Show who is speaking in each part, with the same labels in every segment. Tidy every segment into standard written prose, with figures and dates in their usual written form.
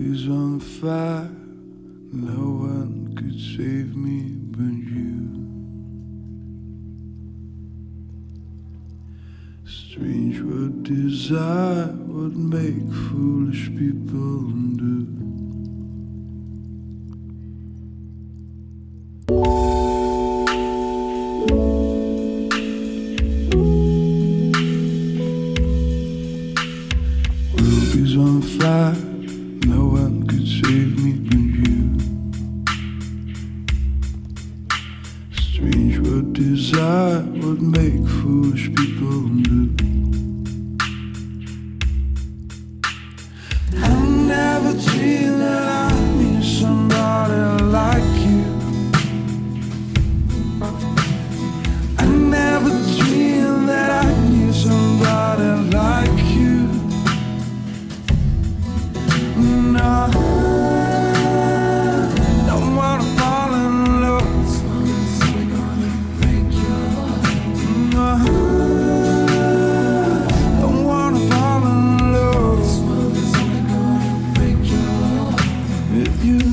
Speaker 1: is on fire. No one could save me but you. Strange what desire would make foolish people do. World is on fire. No one could save me but you. Strange what desire would make foolish people do. I never dreamed that I need somebody like you. I never dreamed that I need somebody like you. No, don't wanna fall in love. No, don't wanna fall in love with you.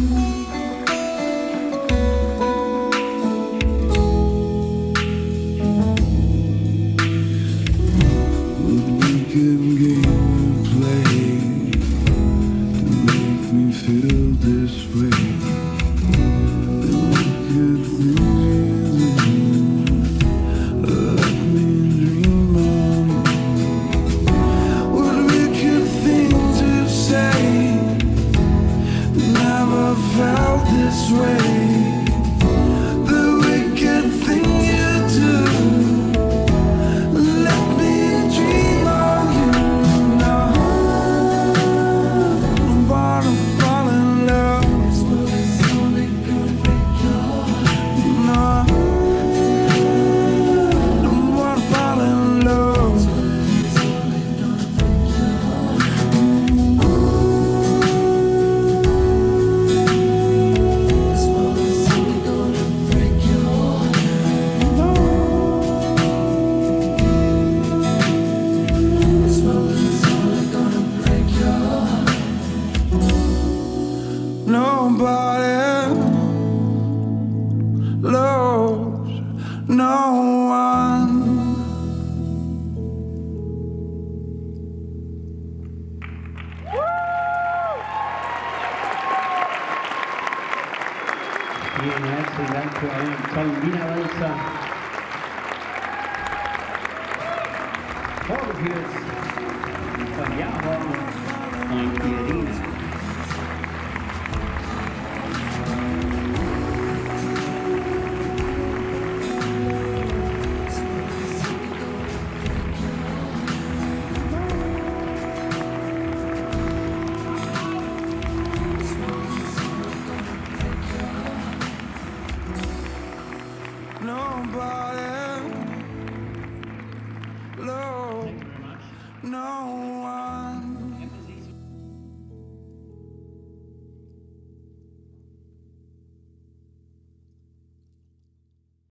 Speaker 1: What wicked game we play to make me feel this way? The wicked things let me dream on. What wicked things you say? Never felt this way. The wicked thing you do, let me dream on you. No, don't wanna fall in love. No, don't wanna fall in love. Nobody loves no one.
Speaker 2: Vielen herzlichen Dank für euren tollen Wiener Walzer. Vorgeführt von Jahorn und Irina.
Speaker 1: Nobody loves no one.